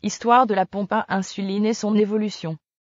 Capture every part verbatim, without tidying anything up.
Histoire de la pompe à insuline et son évolution.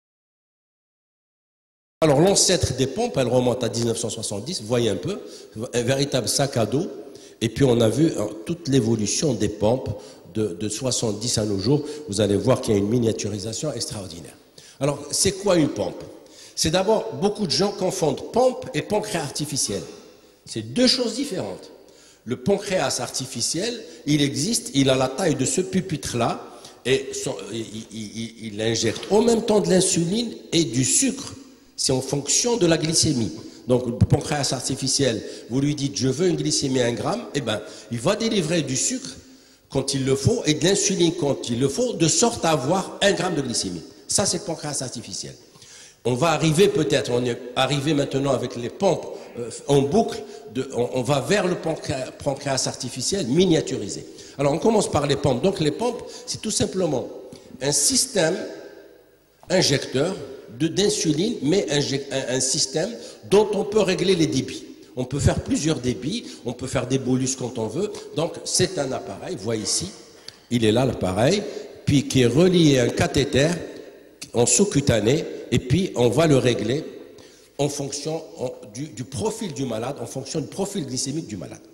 Alors l'ancêtre des pompes, elle remonte à mille neuf cent soixante-dix, vous voyez un peu, un véritable sac à dos. Et puis on a vu hein, toute l'évolution des pompes de, de soixante-dix à nos jours. Vous allez voir qu'il y a une miniaturisation extraordinaire. Alors c'est quoi une pompe? C'est d'abord, beaucoup de gens confondent pompe et pancréas artificiel. C'est deux choses différentes. Le pancréas artificiel, il existe, il a la taille de ce pupitre-là, et son, il, il, il injecte en même temps de l'insuline et du sucre. C'est en fonction de la glycémie. Donc, le pancréas artificiel, vous lui dites, je veux une glycémie à un gramme, eh ben, il va délivrer du sucre quand il le faut et de l'insuline quand il le faut, de sorte à avoir un gramme de glycémie. Ça, c'est le pancréas artificiel. On va arriver peut-être, on est arrivé maintenant avec les pompes euh, en boucle, de, on, on va vers le pancréas, pancréas artificiel miniaturisé. Alors, on commence par les pompes. Donc, les pompes, c'est tout simplement un système injecteur d'insuline, mais un, un, un système dont on peut régler les débits. On peut faire plusieurs débits, on peut faire des bolus quand on veut. Donc, c'est un appareil, vous voyez ici, il est là l'appareil, puis qui est relié à un cathéter en sous-cutané, et puis on va le régler en fonction du, du profil du malade, en fonction du profil glycémique du malade.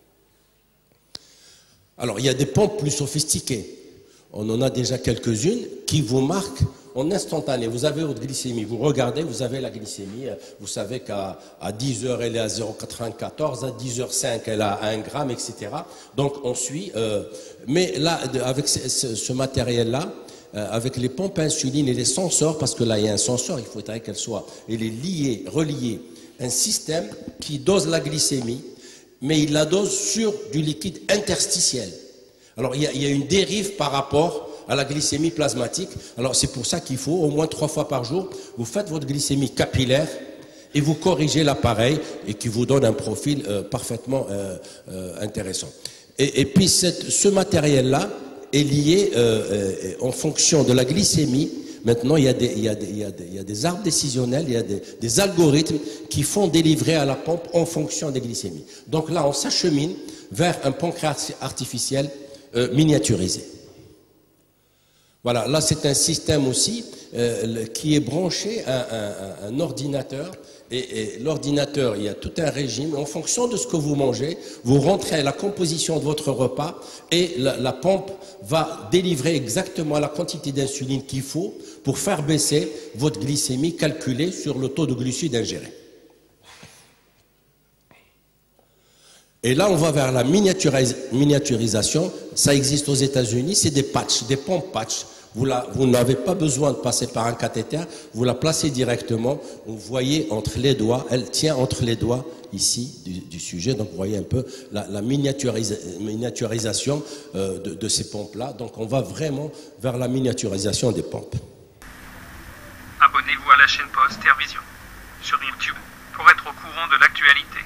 Alors, il y a des pompes plus sophistiquées. On en a déjà quelques-unes qui vous marquent en instantané. Vous avez votre glycémie, vous regardez, vous avez la glycémie, vous savez qu'à à dix heures, elle est à zéro virgule quatre-vingt-quatorze, à dix heures cinq, elle a un gramme, et cetera. Donc, on suit. Euh, mais là, avec ce, ce, ce matériel-là, euh, avec les pompes à insuline et les sensors, parce que là, il y a un sensor, il faudrait qu'elle soit, elle est liée, reliée, un système qui dose la glycémie, mais il la dose sur du liquide interstitiel. Alors, il y a, il y a une dérive par rapport à la glycémie plasmatique. Alors, c'est pour ça qu'il faut, au moins trois fois par jour, vous faites votre glycémie capillaire et vous corrigez l'appareil et qui vous donne un profil euh, parfaitement euh, euh, intéressant. Et, et puis, cette, ce matériel-là est lié euh, euh, en fonction de la glycémie. Maintenant, il y a des, il y a des, il y a des, il y a des arbres décisionnels, il y a des, des algorithmes qui font délivrer à la pompe en fonction des glycémies. Donc là, on s'achemine vers un pancréas artificiel euh, miniaturisé. Voilà, là c'est un système aussi euh, qui est branché à un, un, un ordinateur et, et l'ordinateur, il y a tout un régime. En fonction de ce que vous mangez, vous rentrez la composition de votre repas et la, la pompe va délivrer exactement la quantité d'insuline qu'il faut pour faire baisser votre glycémie calculée sur le taux de glucides ingéré. Et là, on va vers la miniaturis miniaturisation. Ça existe aux États-Unis, c'est des patchs, des pompes patchs. Vous, vous n'avez pas besoin de passer par un cathéter, vous la placez directement. Vous voyez entre les doigts, elle tient entre les doigts ici du, du sujet. Donc vous voyez un peu la, la miniaturisa miniaturisation euh, de, de ces pompes-là. Donc on va vraiment vers la miniaturisation des pompes. Abonnez-vous à la chaîne Poste Tervision sur YouTube pour être au courant de l'actualité.